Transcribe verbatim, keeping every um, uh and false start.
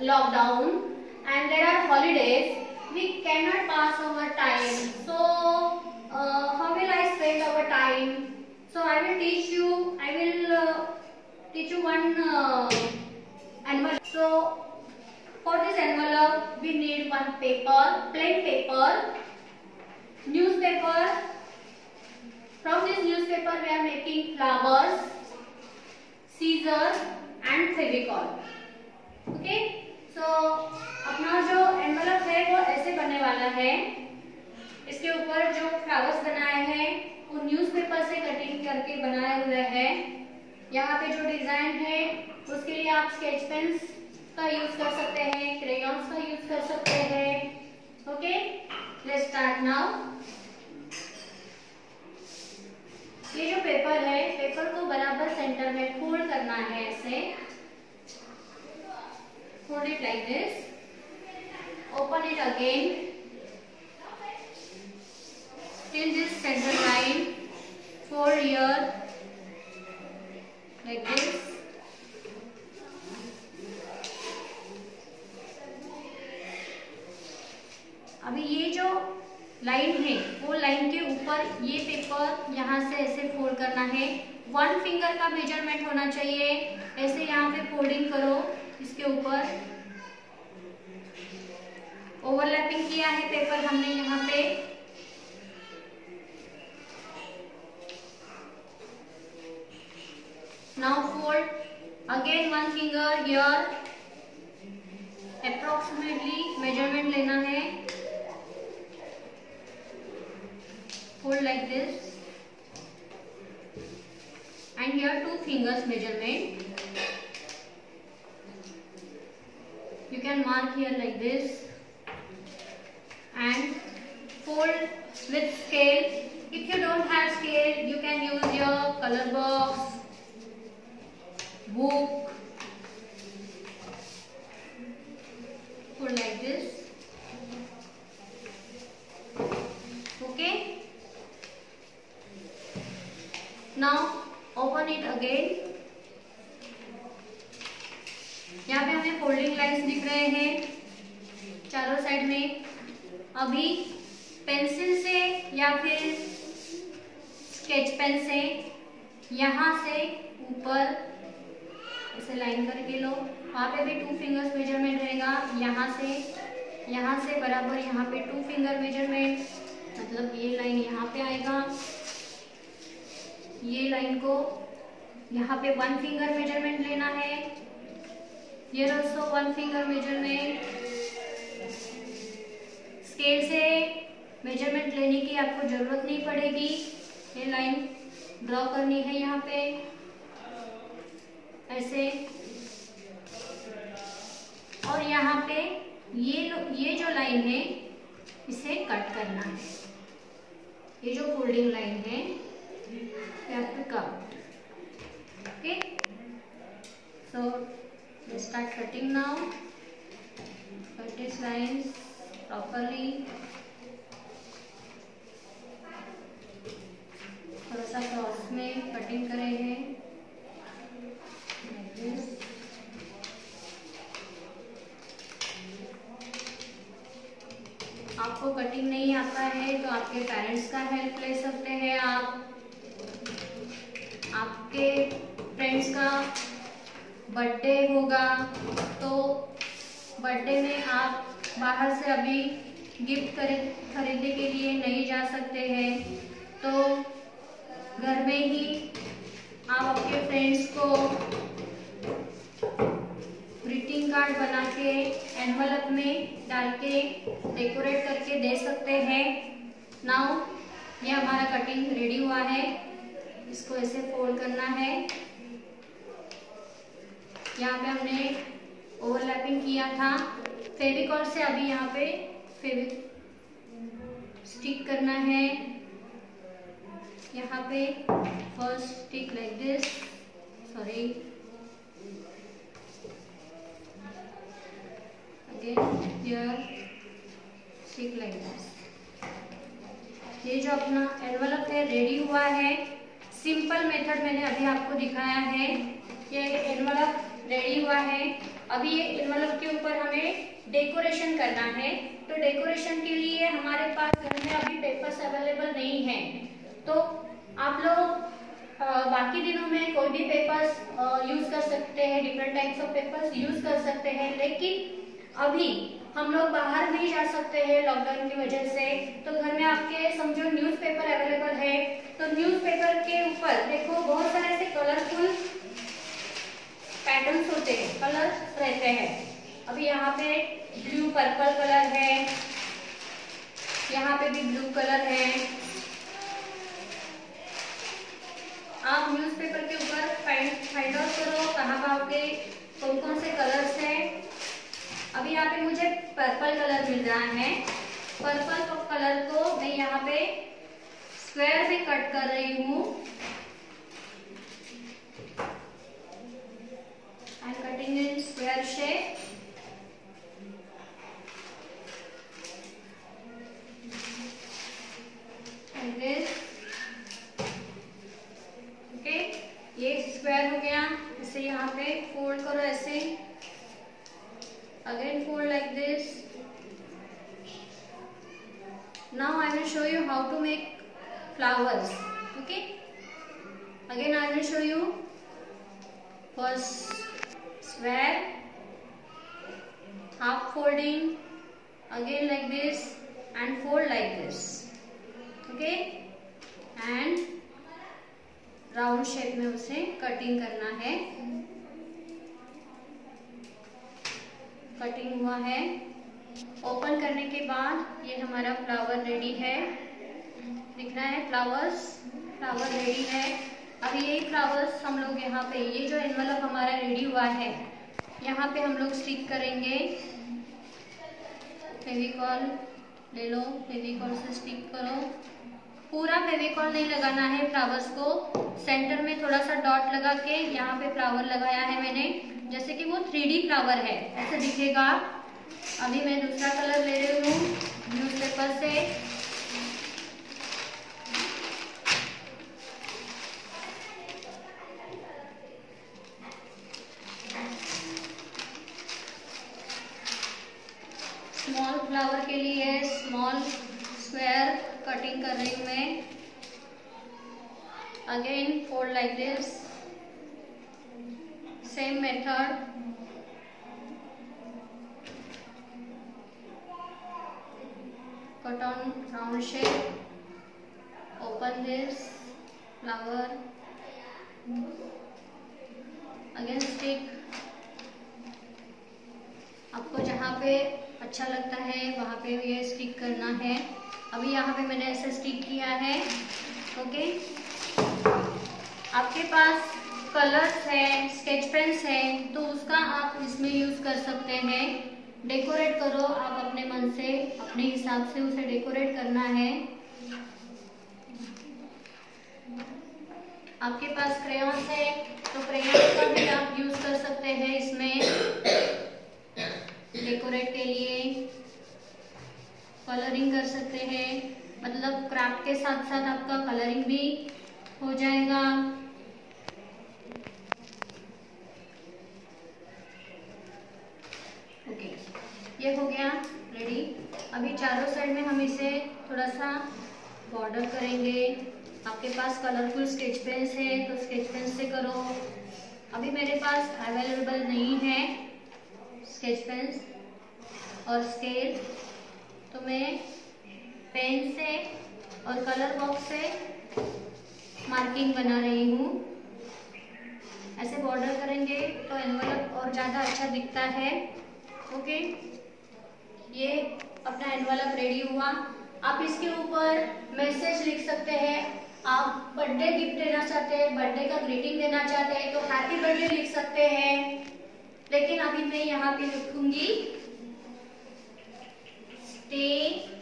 lockdown and there are holidays, we cannot pass our time. So uh, how will I spend our time? So I will teach you, I will uh, teach you one uh, envelope. So for this envelope we need one paper, plain paper, newspaper. From this newspaper we are making flowers, scissors and Fevicol. Okay, so अपना जो envelope है वो ऐसे बनने वाला है. इसके ऊपर जो फ्लावर्स बनाए हैं वो न्यूज़पेपर से कटिंग करके बनाए हुए हैं. यहाँ पे जो डिजाइन है उसके लिए आप स्केच पेन्स का यूज कर सकते हैं, क्रेयॉन्स का यूज कर सकते हैं. Okay, let's start now. ये जो पेपर है, पेपर को बराबर सेंटर में फोल्ड करना है. ऐसे fold it like this, open it again till this centre line, fold here like this. अभी ये जो लाइन है वो लाइन के ऊपर ये पेपर यहाँ से ऐसे फोल्ड करना है. वन फिंगर का मेजरमेंट होना चाहिए. ऐसे यहाँ पे फोल्डिंग करो. इसके ऊपर ओवरलैपिंग किया है पेपर हमने यहाँ पे. Now fold again one finger here. Approximately measurement लेना है. Fold like this and here two fingers measurement. You can mark here like this and fold with scale. If you don't have scale, you can use your color box, book. Fold like this. Okay. Now open it again. यहाँ पे हमें folding lines दिख रहे हैं चारों side में. अभी pencil से या फिर स्केच पेन से यहाँ से ऊपर ऐसे लाइन करके लो. वहाँ पे भी टू फिंगर्स मेजरमेंट रहेगा. यहाँ से यहाँ से बराबर यहाँ पे टू फिंगर मेजरमेंट, मतलब ये लाइन यहाँ पे आएगा. ये लाइन को यहाँ पे वन फिंगर मेजरमेंट लेना है. ये also one finger measurement. Scale से मेजरमेंट लेने की आपको जरूरत नहीं पड़ेगी. ये लाइन ड्रॉ करनी है यहाँ पे ऐसे. और यहाँ पे ये ये जो लाइन है इसे कट करना है. ये जो फोल्डिंग लाइन है you have to cut. Okay, so let's start cutting now. Cut these lines properly. थोड़ा सा क्रॉस में कटिंग करें हैं like this. आपको कटिंग नहीं आता है तो आपके पेरेंट्स का हेल्प ले सकते हैं आप. आपके फ्रेंड्स का बर्थडे होगा तो बर्थडे में आप बाहर से अभी गिफ्ट खरीदने के लिए नहीं जा सकते हैं, तो घर में ही आप अपने फ्रेंड्स को ग्रीटिंग कार्ड बना के एनवलप में डाल के डेकोरेट करके दे सकते हैं. नाउ ये हमारा कटिंग रेडी हुआ है. इसको ऐसे फोल्ड करना है. यहाँ पे हमने ओवरलैपिंग किया था. फेविकॉल से अभी यहाँ पे फेविक स्टिक करना है. यहाँ पे first stick like this, sorry again here stick like this. ये जो अपना एनवलप है रेडी हुआ है. सिंपल मेथड मैंने अभी आपको दिखाया है. ये एनवलप रेडी हुआ है. अभी ये एनवलप के ऊपर हमें डेकोरेशन करना है। तो डेकोरेशन के लिए हमारे पास घर में अभी पेपर्स अवेलेबल नहीं है, तो आप लोग बाकी दिनों में कोई भी पेपर्स यूज कर सकते हैं, different types of papers use कर सकते हैं। लेकिन अभी हम लोग बाहर नहीं जा सकते हैं लॉकडाउन की वजह से, तो घर में आपके समझो न्यूज़पेपर अवेलेबल है। तो न्यूज़पेपर के ऊपर देखो बहुत सारे ऐसे कलरफुल पैटर्न्स होते हैं, कलर्स रहते हैं। अभी यहाँ पे ब्लू पर्पल कलर है, यहाँ पे भी ब्लू कलर है। आप न्यूज़पेपर के ऊपर फाइंड फाइंड आउट करो कहाँ कहाँ पे कौन कौन से कलर्स हैं। अभी यहाँ पे मुझे पर्पल कलर मिल रहा है। पर्पल कलर को मैं यहाँ पे स्क्वायर में कट कर रही हूँ। I am cutting in square shape. like this। Okay, ये स्क्वायर हो गया। इसे यहाँ पे फोल्ड करो ऐसे, again fold like this। Now I will show you how to make flowers। Okay, again I will show you first square, half folding, again like this and fold like this। Okay, and round shape में उसे cutting करना है। Cutting हुआ है। Open करने के बाद ये हमारा फ्लावर रेडी है। दिख रहा है फ्लावर्स, फ्लावर रेडी है। अभी यही फ्लावर्स हम लोग यहाँ पे, ये जो एनवलप हमारा रेडी हुआ है, यहाँ पे हम लोग स्टिक करेंगे। फेविकॉल ले लो, फेविकॉल से स्टिक करो। पूरा फेविकॉल नहीं लगाना है फ्लावर्स को, सेंटर में थोड़ा सा डॉट लगा के यहाँ पे फ्लावर लगाया है मैंने, जैसे कि वो थ्री डी फ्लावर है ऐसे दिखेगा। अभी मैं दूसरा कलर ले रही हूँ न्यूज़पेपर से। स्मॉल फ्लावर के लिए स्मॉल स्क्वायर कटिंग कर रही हूँ मैं। Again fold like this, same method. Cut on round shape, open this flower, again stick. आपको जहाँ पे अच्छा लगता है वहाँ पे ये स्टिक करना है। अभी यहाँ पे मैंने ऐसे स्टिक किया है। ओके, आपके पास कलर्स है, स्केच पेन्स है, तो उसका आप इसमें यूज कर सकते हैं। डेकोरेट करो आप अपने मन से, अपने हिसाब से उसे डेकोरेट करना है। आपके पास क्रेयॉन्स है तो क्रेयॉन्स का भी आप यूज कर सकते हैं इसमें डेकोरेट के लिए। कलरिंग कर सकते हैं, मतलब क्राफ्ट के साथ साथ आपका कलरिंग भी हो जाएगा। ओके, ये हो गया रेडी। अभी चारों साइड में हम इसे थोड़ा सा बॉर्डर करेंगे। आपके पास कलरफुल स्केच पेन्स है तो स्केच पेन से करो। अभी मेरे पास अवेलेबल नहीं है स्केच पेन्स और स्केल, तो मैं पेन से और कलर बॉक्स से मार्किंग बना रही हूँ। ऐसे बॉर्डर करेंगे तो एनवलप और ज़्यादा अच्छा दिखता है। ओके, ये अपना एनवलप रेडी हुआ। आप इसके ऊपर मैसेज लिख सकते हैं। आप बर्थडे गिफ्ट देना चाहते हैं, बर्थडे का ग्रीटिंग देना चाहते हैं तो हैप्पी बर्थडे लिख सकते हैं। लेकिन अभी मैं यहाँ पे लिखूंगी स्टे